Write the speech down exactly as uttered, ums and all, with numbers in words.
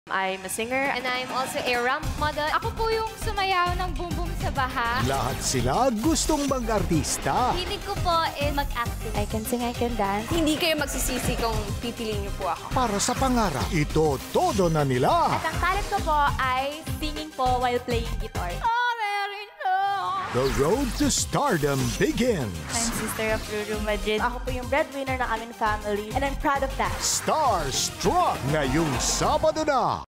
I'm a singer. And I'm also a ramp model. Ako po yung sumayaw ng boom boom sa baha. Lahat sila gustong mag-artista. Hilig ko po is mag-acting. I can sing, I can dance. Hindi kayo magsisisi kung pipiliin niyo po ako. Para sa pangarap, ito todo na nila. At ang talent ko po ay singing po while playing guitar. The road to stardom begins. I'm sister of Ruru Majid. Ako po yung breadwinner ng aming family and I'm proud of that. StarStruck ngayong Sabado na.